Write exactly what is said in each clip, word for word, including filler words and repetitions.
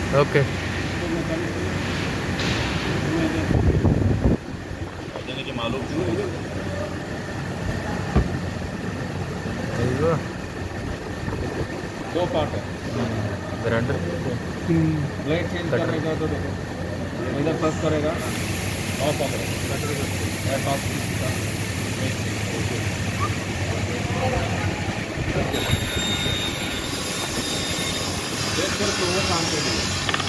Okay मालूम दो part है ग्राइंडर ब्लेड चेंज करने का तो देखो इधर प्रेस करेगा ऑफ ऑफ ऑफ तो वो काम के लिए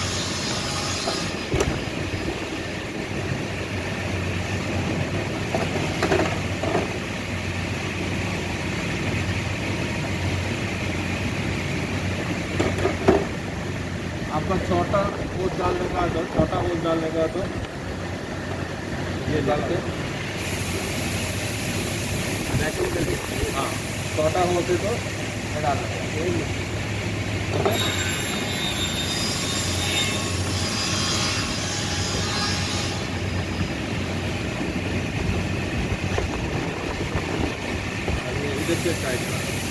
आपका छोटा होल डालने का तो छोटा होल डालने का तो ये डाल के हाँ छोटा होते तो ये डालना ओके इधर से टाइट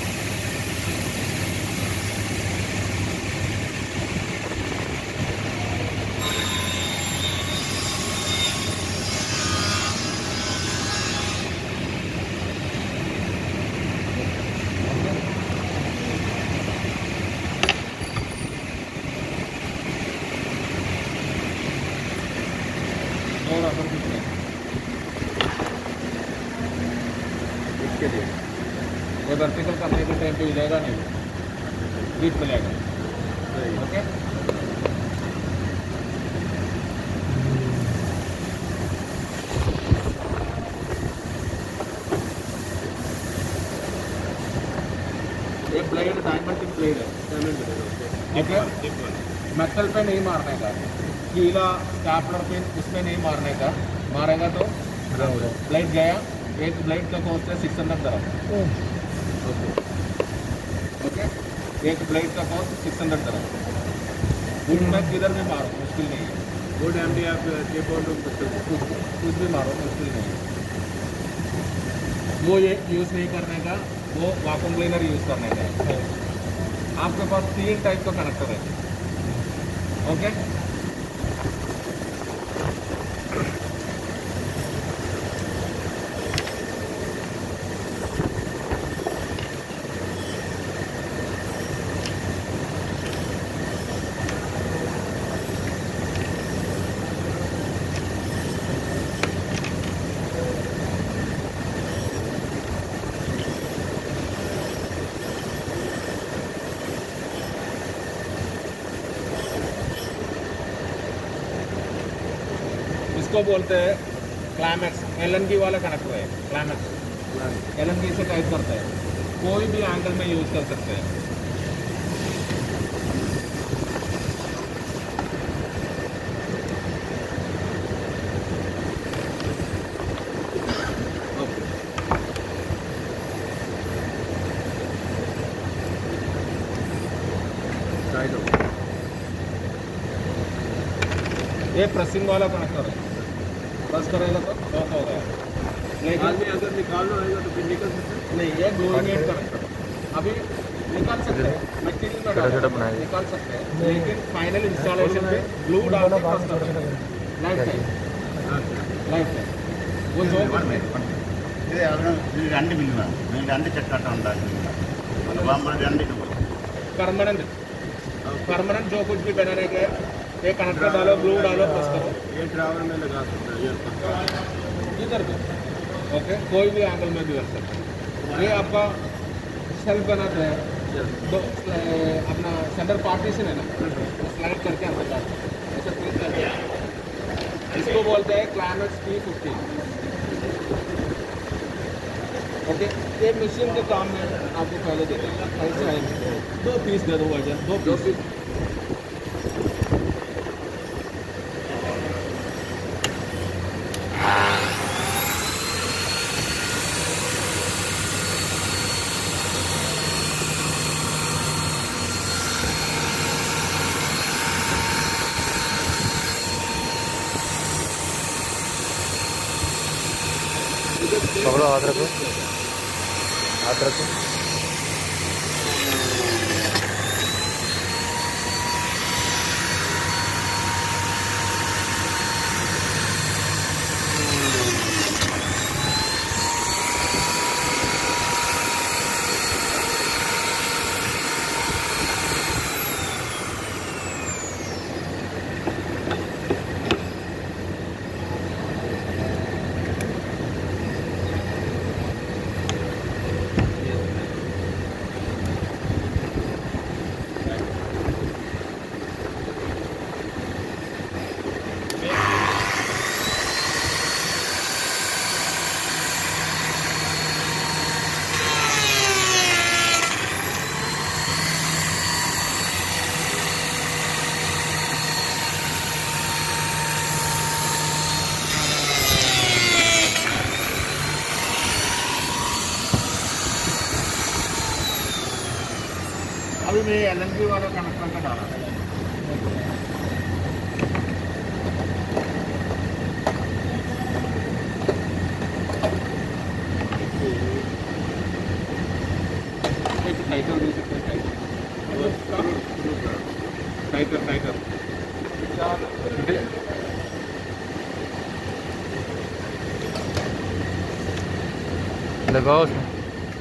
और अपन कितने इसके लिए वो वर्टिकल करने के टाइम पे हो जाएगा नहीं बीच में जाएगा ओके ये ब्लेड डायमंड टिप ब्लेड है ठीक है मेटल पे नहीं मारने का कीला स्टैपलर पे उसमें नहीं मारने का मारेगा तो ब्लेड गया एक ब्लेड का कॉस्ट है सिक्स हंड्रेड दरम ओके एक ब्लेड का कॉस्ट सिक्स हंड्रेड दरम उसमें किधर भी मारो मुश्किल नहीं है वो डैम भी आप कुछ भी मारो मुश्किल नहीं है वो ये यूज़ नहीं करने का वो वैक्यूम क्लीनर यूज़ करने का है आपके पास तीन टाइप का कनेक्टर है ओके इसको बोलते हैं क्लाइमैक्स एलएनजी वाला कनेक्टर है क्लाइमैक्स एलएनजी से टाइप करते हैं कोई भी एंगल में यूज़ कर सकते हैं ये प्रेसिंग वाला कनेक्टर है प्रेस करेगा तो ऑफ हो गया लेकिन अगर निकालना होगा तो फिर निकल सकते नहीं ये ग्लोइंग कनेक्टर अभी निकाल सकते हैं मटेरियल में निकाल सकते हैं लेकिन फाइनल इंस्टॉलेशन पे ग्लू डाल के प्रेस करते हैं लाइफ टाइम लाइफ टाइम वो जो ഇത് രണ്ട് മില്ലിമാണ് രണ്ട് ചക്കാട്ടം ഉണ്ടാക്കുന്നത് രണ്ട് परमानेंट परमानेंट जो कुछ भी बनाने के ये कनेक्टर डालो ग्लू डालो प्रेस करो ये ड्राइवर में लगा सकते हैं इधर भी ओके कोई भी एंगल में भी कर सकते हैं ये आपका सेल्फ बनाते हैं तो अपना सेंटर पार्टीशन है ना स्लाइड करके अंदर जाते हैं ऐसा प्रेस करके इसको बोलते हैं क्लाइमैक्स पी फिफ्टीन ओके ये मशीन के काम में आपको पहले दे देंगे ऐसे आएंगे दो पीस दे दो वर्जन दो पीस पकड़ो हाथ रखो हाथ रखो में एल एन बी वाला कनेक्टर का डाला है। टाइटर दे सकते हैं, टाइटर टाइटर लगाओ उसमें।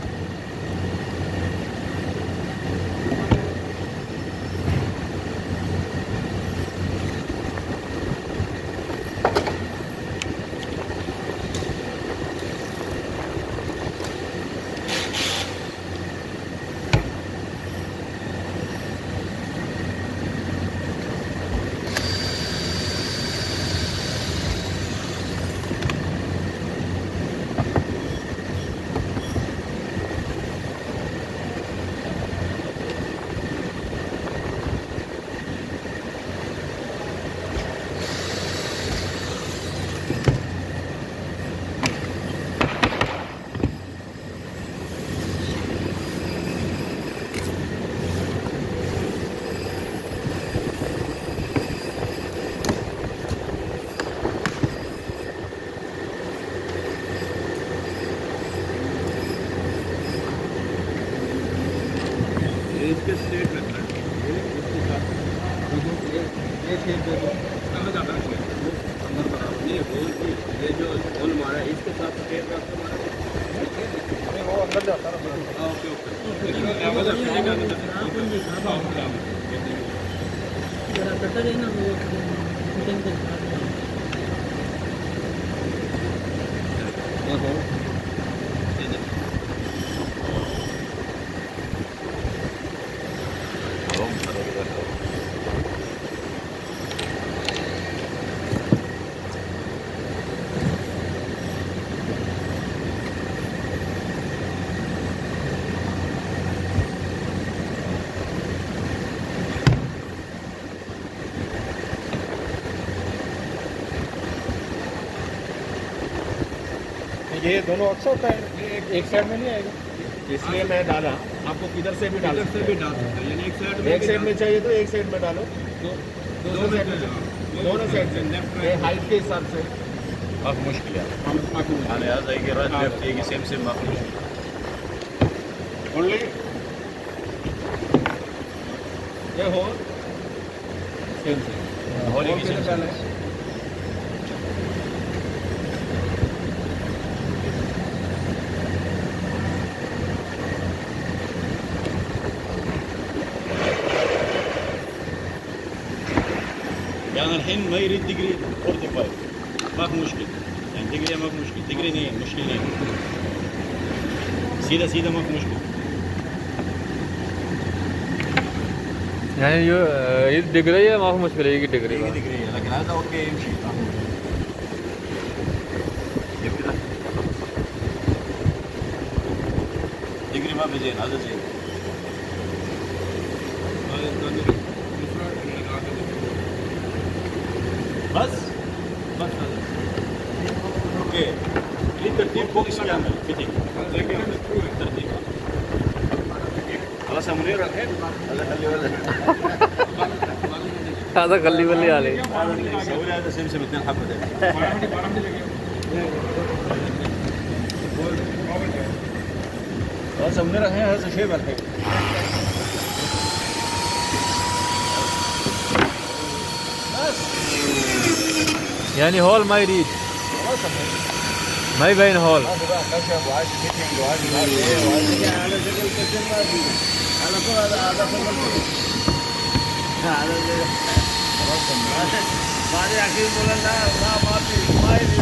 इसके स्ट्रेट रखना है, इसके साथ ये शेप दे दो, अंदर जाता है अंदर बराबर नहीं होल की ये जो होल मारा है इसके साथ स्ट्रेट रख के मारा नहीं वो अंदर जाता है। ओके ओके जरा कटर है ना वो फिटिंग के साथ ये दोनों अक्सर होता है, एक, एक साइड में नहीं आएगा, इसलिए मैं डाला। आपको किधर से भी डाल सकते भी डाल सकते हैं, यानी एक साइड में एक साइड में चाहिए तो एक साइड में डालो, दोनों साइड में दोनों साइड से ये हाइट के हिसाब से काफ़ी मुश्किल है ओनली सेम सेम ये हो सेम से होली की से पहले يعني الحين ما يريد ديجري فورتي فايف ماك مشكل يعني ديجري ماك مشكل ديجري नहीं मुश्किल नहीं सीधा सीधा ماك مشكل يعني ये ये डिग्री है माफ मुश्किल है कि डिग्री ديجري ديجري لكن هذا اوكي يمشي ديجري ما في زين هذا زين بس بس هذا اوكي ليه ترتيب فوق كامل فيتنج ترتيب خلاص يا منير الحين هذا خلي ولد هذا خلي بلي عليه هذا اللي يسوي لي هذا سمسم اثنين حبه ده خلاص يا منير الحين هذا شيء الحين يعني هول ما يريد ما يبين هول هذا بقى خشب وعايز فيتنج وعايز ايه وعايز على شكل كشف ما في على طول هذا هذا على خلاص بعدين اكيد بقول لا لا ما في ما يريد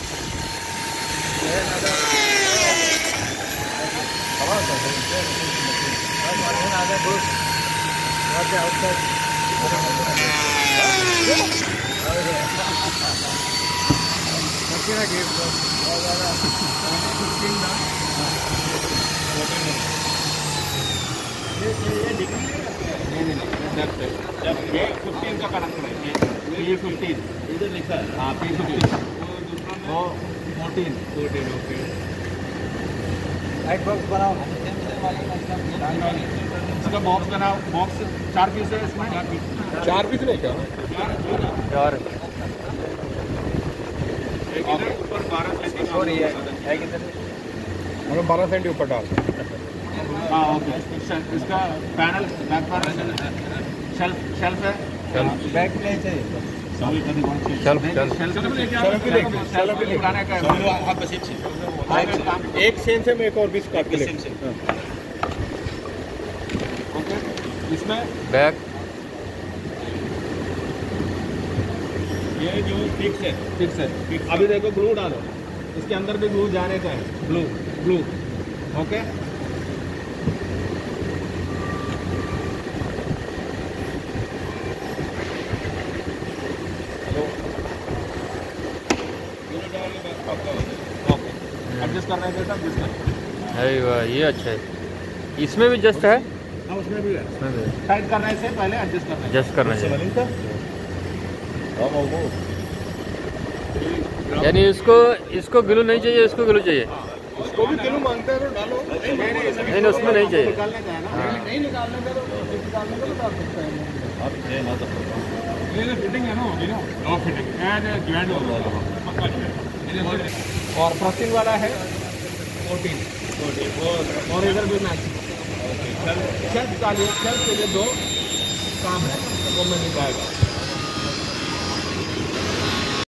خلاص هذا بص راجع اوتسايد كده جيب لا لا لا ये ये डिग्री नहीं नहीं डेप्थ जब ये फिफ्टीन का कनेक्टर है ये फिफ्टीन इधर लिखा है हाँ पी फिफ्टीन वो fourteen fourteen okay light box बनाओ का बॉक्स बना, बॉक्स चार पीस है इसमें, चार पीस चार पीस नहीं क्या चार ऊपर बारह मतलब बारह सेंटी ऊपर डाल हाँ ओके। इसका panel back panel shelf shelf है, बैक प्लेट है, शेल्फ शेल्फ लगाने का है। एक सेंस है मैं एक और बीस काट के ले ओके। इसमें बैक ये जो फिक्स है, फिक्स है। अभी देखो ग्लू डालो, इसके अंदर भी ग्लू जाने का है, ग्लू ग्लू ओके। एडजस्ट करना है बेटा, एडजस्ट कर। अरे वाह ये अच्छा है। इसमें भी जस्ट है, हाँ उसमें भी है। इसमें भी टाइट करना है, इससे पहले एडजस्ट करना है। जस्ट करना चाहिए। यानी इसको इसको ग्लू नहीं चाहिए, इसको ग्लू चाहिए। उसको भी तेलू मांगते हैं तो डालो। नहीं नहीं नहीं नहीं उसमें नहीं चाहिए। निकालने का है ना। हाँ। नहीं निकालने का तो निकालने का तो डाल सकता है। ये फिटिंग है ना, होगी ना, नो फिटिंग एंड ज्वाइंट हो गया पक्का है। और प्रोटीन वाला है फोर्टीन और इधर भी मैच। शेल्फ का लिए, शेल्फ के लिए दो काम है, वो मैं निकालेगा।